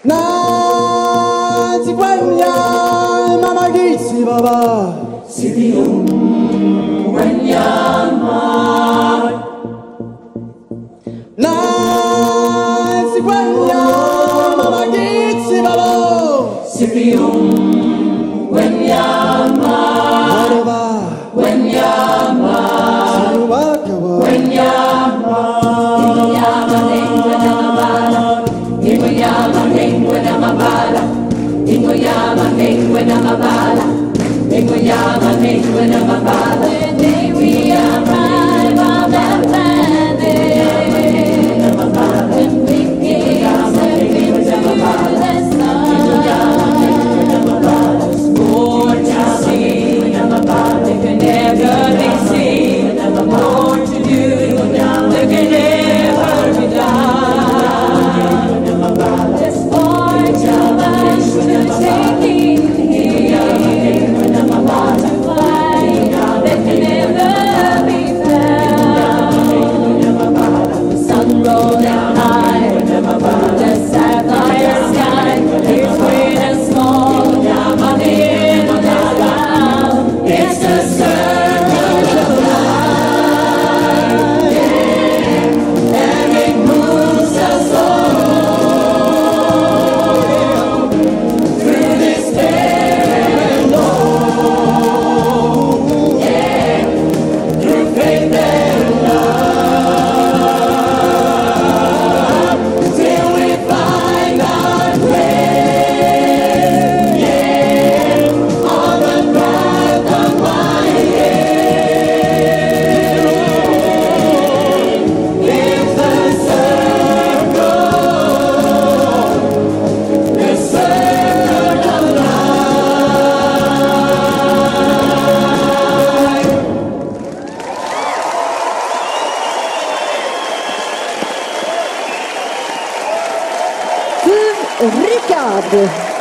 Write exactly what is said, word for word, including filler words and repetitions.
Nanti kwenya mama gitsi baba Sibium kwenya mai Nanti kwenya mama gitsi baba Sibium kwenya mai kwenya mai kwenya Ingoyama nengwena mabala, Ingoyama nengwena mabala. The day we arrive on that planet, when we gaze into the stars, more to see, there can never be seen, more to do, there can never be done. There's more to us to take in here, to find that can never be found. The sun rolling high, the sapphire sky, it's great and small, but in the ground, it's the circle of life, yeah, and it moves us all. Rickard.